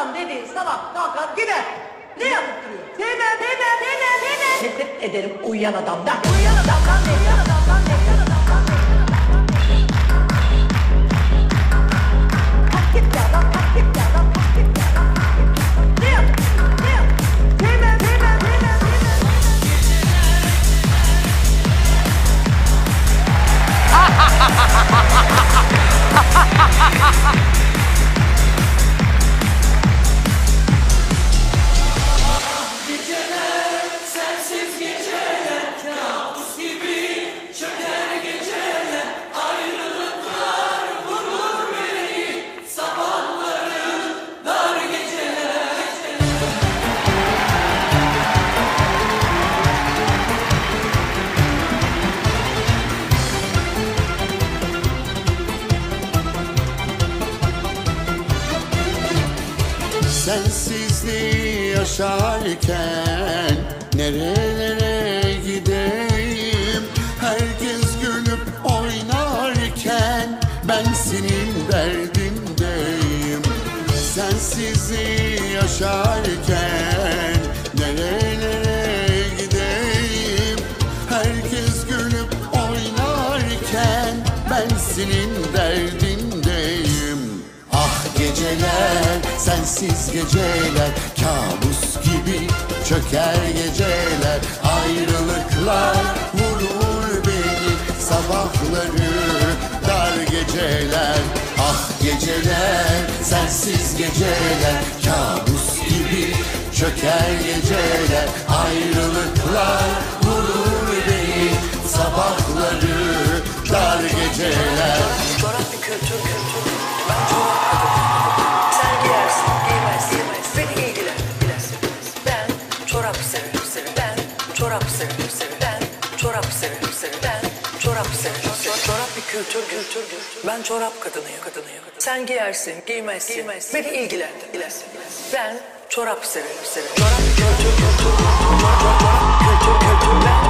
Adam dediğin sabah kalkar gider. Ne yapıp duruyor? Demem. Nefret ederim uyuyan adamdan. Uyuyan adamdan ne? Uyuyan adamdan ne? Uyuyan adamdan ne? Kalk git ya adam, kalk git ya adam, kalk git ya adam. Ne yap? Ne yap? Demem. Sensizliği yaşarken nerelere gideyim? Herkes gülüp oynarken ben senin derdindeyim. Sensizliği yaşarken nerelere gideyim? Herkes gülüp oynarken ben senin derdindeyim. Ah geceler, sensiz geceler, kabus gibi çöker geceler. Ayrılıklar vurur beni, sabahları dar geceler. Ah geceler, sensiz geceler, kabus gibi çöker geceler. Ayrılıklar vurur beni, sabahları dar geceler. Coğrafya kültür. Ben çorap kadınıyım. Sen giyersin, giymezsin. Beni ilgilenmez. Ben çorap severim. Ben çorap severim. Ben çorap severim. Ben çorap severim. Çorap bir kültürdür. Ben çorap kadınıyım. Sen giyersin, giymezsin. Beni ilgilenmez. Ben çorap severim. Çorap kültür. Ben